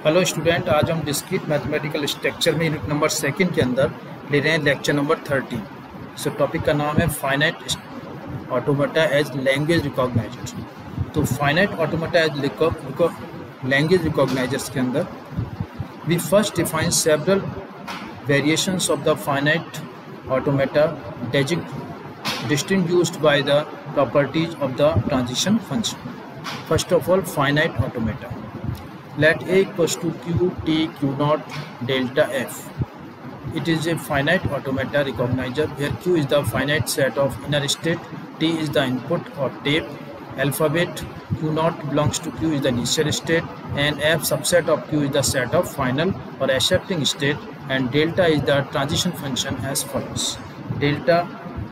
Hello student, आज हम discrete mathematical structure में यूनिट नंबर 2 के अंदर ले रहे हैं लेक्चर नंबर 30। सो टॉपिक का नाम है finite automata as language recognizers. तो finite automata as language recognizers के अंदर we first define several variations of the finite automata distinguished by the properties of the transition function. First of all, finite automata. Let A equals to Q T Q naught delta F. It is a finite automata recognizer where Q is the finite set of inner state, T is the input or tape, alphabet Q naught belongs to Q is the initial state, and F subset of Q is the set of final or accepting state, and delta is the transition function as follows. Delta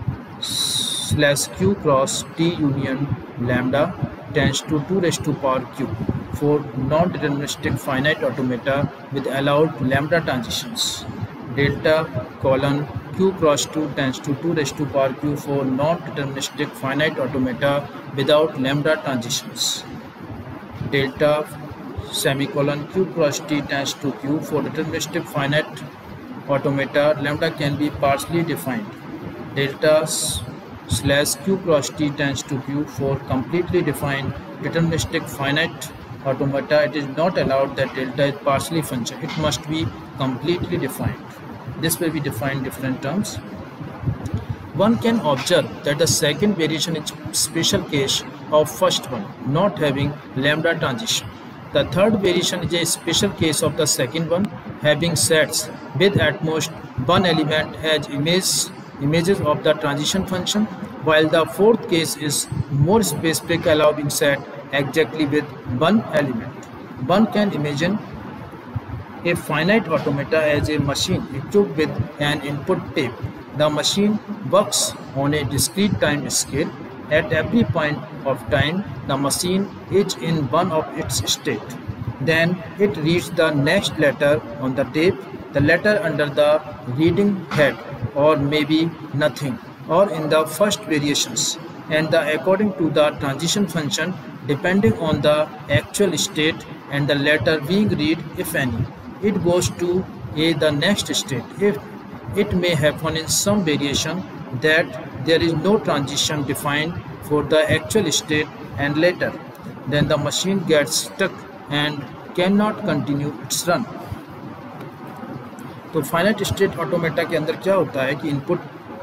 /Q cross T union lambda tends to 2 raised to power Q for non-deterministic finite automata with allowed lambda transitions. Delta colon Q cross 2 tends to 2 raised to power Q for non-deterministic finite automata without lambda transitions. Delta semicolon Q cross T tends to Q for deterministic finite automata. Lambda can be partially defined. Delta /Q cross T tends to Q for completely defined deterministic finite automata. It is not allowed that delta is partially function. It must be completely defined. This will be defined different terms. One can observe that the second variation is special case of first one, not having lambda transition. The third variation is a special case of the second one, having sets with at most one element as images of the transition function, while the fourth case is more specific, allowing set exactly with one element. One can imagine a finite automata as a machine equipped with an input tape. The machine works on a discrete time scale. At every point of time, the machine is in one of its state. Then it reads the next letter on the tape, the letter under the reading head, or maybe nothing, or in the first variations, and according to the transition function, depending on the actual state and the letter being read, if any, it goes to the next state. If it may happen in some variation that there is no transition defined for the actual state and letter, then the machine gets stuck and cannot continue its run. तो finite state automata के अंदर क्या होता है कि input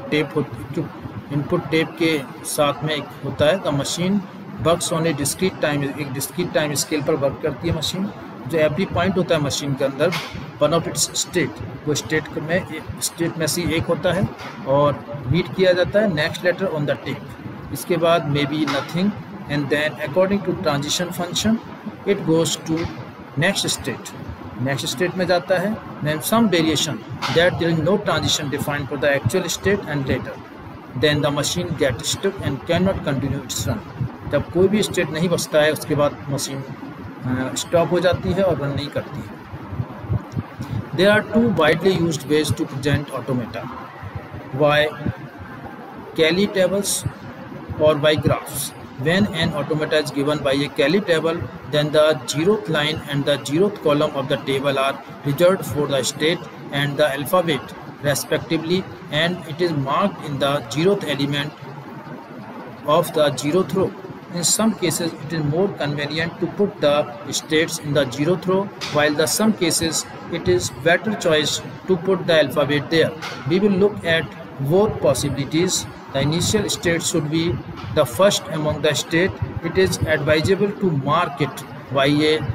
tape के साथ में एक होता है the machine works on a discrete time scale पर वर्क करती है मशीन, जो एवरी पॉइंट होता है मशीन के अंदर वन ऑफ इट्स स्टेट, वो स्टेट में से एक होता है और रीड किया जाता है next letter on the tape. इसके बाद may be nothing, and then according to transition function it goes to next state में जाता है. then some variation that there is no transition defined for the actual state and later, then the machine gets stuck and cannot continue its run. जब कोई भी state नहीं बचता है उसके बाद मशीन स्टॉप हो जाती है और रन नहीं करती है. There are two widely used ways to present automata, by Cayley tables or by graphs. When an automata is given by a Cayley table, then the 0th line and the 0th column of the table are reserved for the state and the alphabet respectively, and it is marked in the 0th element of the 0th row. In some cases it is more convenient to put the states in the 0th row, while in some cases it is better choice to put the alphabet there. We will look at both possibilities. The initial state should be the first among the state. It is advisable to mark it by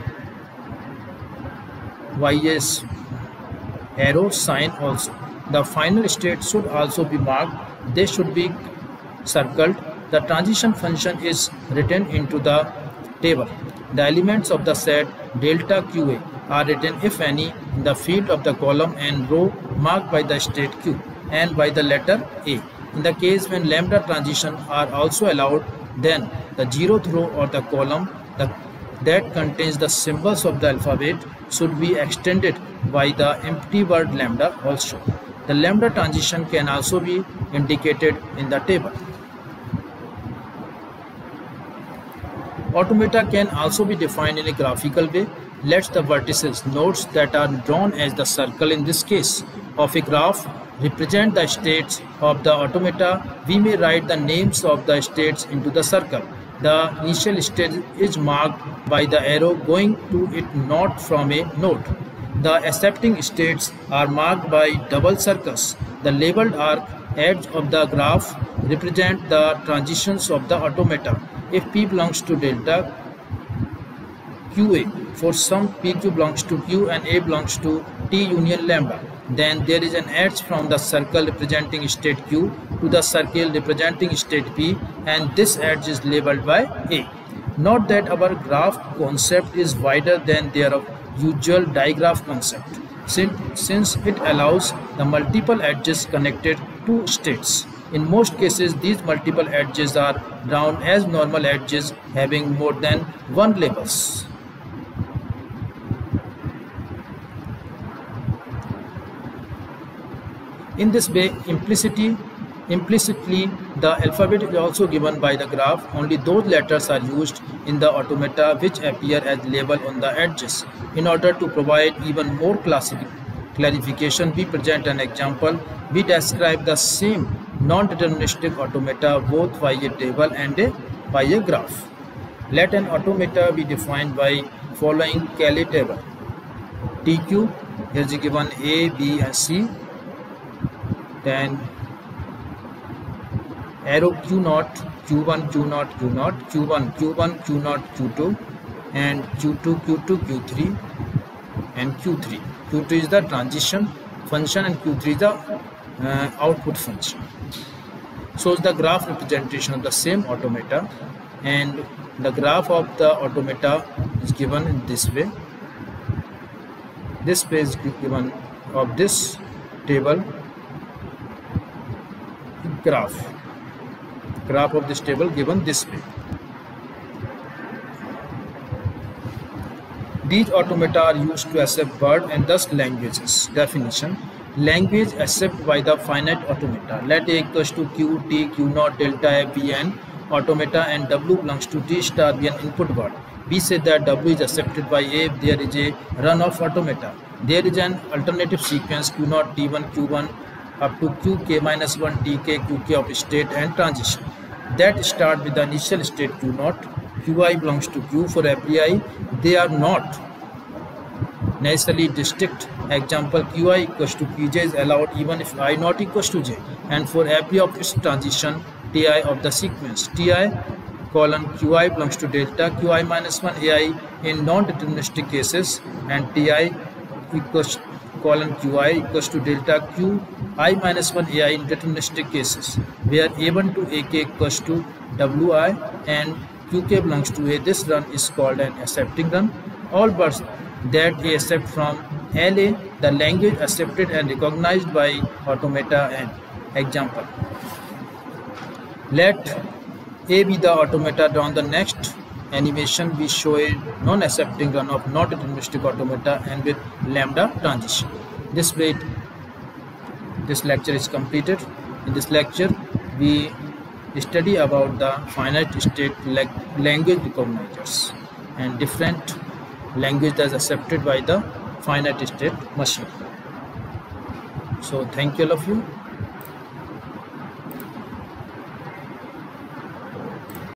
a arrow sign also. The final state should also be marked. They should be circled. The transition function is written into the table. The elements of the set delta QA are written, if any, in the field of the column and row marked by the state Q and by the letter A. In the case when lambda transitions are also allowed, then the 0th row or the column that contains the symbols of the alphabet should be extended by the empty word lambda also. The lambda transition can also be indicated in the table. Automata can also be defined in a graphical way. lets the vertices, nodes that are drawn as the circle in this case of a graph, represent the states of the automata. We may write the names of the states into the circle. The initial state is marked by the arrow going to it, not from a node. The accepting states are marked by double circles. The labeled arc edge of the graph represent the transitions of the automata. If P belongs to delta QA, for some PQ belongs to Q and A belongs to T union lambda, then there is an edge from the circle representing state Q to the circle representing state P, and this edge is labeled by A. Note that our graph concept is wider than their usual digraph concept, since it allows the multiple edges connected to states. In most cases, these multiple edges are drawn as normal edges having more than one labels. In this way, implicitly, the alphabet is also given by the graph. Only those letters are used in the automata which appear as label on the edges. In order to provide even more clarification, we present an example. We describe the same non-deterministic automata both by a table and by a graph. Let an automata be defined by following Cayley table. TQ, here is given A, B and C. Then arrow Q0, Q1, Q0, Q0, Q1, Q1, Q0, Q2, and Q2, Q2, Q3, and Q3. Q2 is the transition function and Q3 is the output function. So the graph representation of the same automata, and the graph of the automata is given in this way. This page is given of this table. Graph of this table given this way. These automata are used to accept word and thus languages. Definition: language accepted by the finite automata. Let A equals to Q, T, Q0, delta F be an automata and W belongs to T star be an input word. We say that W is accepted by A if there is a run of automata. There is an alternative sequence Q0, T1, Q1 up to Qk-1 Tk Qk of state and transition that start with the initial state Q0. Qi belongs to Q for every I. They are not necessarily distinct. Example, Qi equals to Qj is allowed even if I not equals to j, and for every of its transition Ti of the sequence. Ti colon Qi belongs to delta Qi-1 Ai in non-deterministic cases, and Ti equals colon Qi equals to delta Qi-1 Ai in deterministic cases, where A1 to Ak equals to Wi and Qk belongs to A. This run is called an accepting run. All words that A accept from LA, the language accepted and recognized by automata. And example, let A be the automata. On the next animation we show a non-accepting run of non-deterministic automata and with lambda transition. This way this lecture is completed. In this lecture we study about the finite state language recognizers and different language that is accepted by the finite state machine. So thank you all of you.